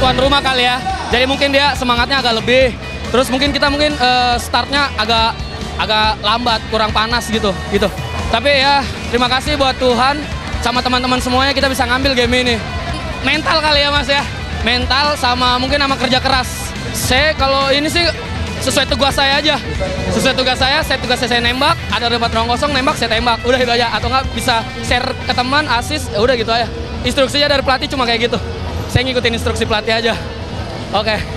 tuan rumah kali ya. Jadi mungkin dia semangatnya agak lebih. Terus mungkin kita startnya agak lambat, kurang panas gitu. Tapi ya terima kasih buat Tuhan sama teman-teman semuanya kita bisa ngambil game ini. Mental kali ya Mas ya. Mental sama mungkin sama kerja keras. Saya kalau ini sih sesuai tugas saya aja. Sesuai tugas saya nembak, ada dapat ruang kosong nembak, saya tembak. Udah itu aja. Atau nggak bisa share ke teman, assist, udah gitu aja. Instruksinya dari pelatih cuma kayak gitu. Saya ngikutin instruksi pelatih aja. Oke.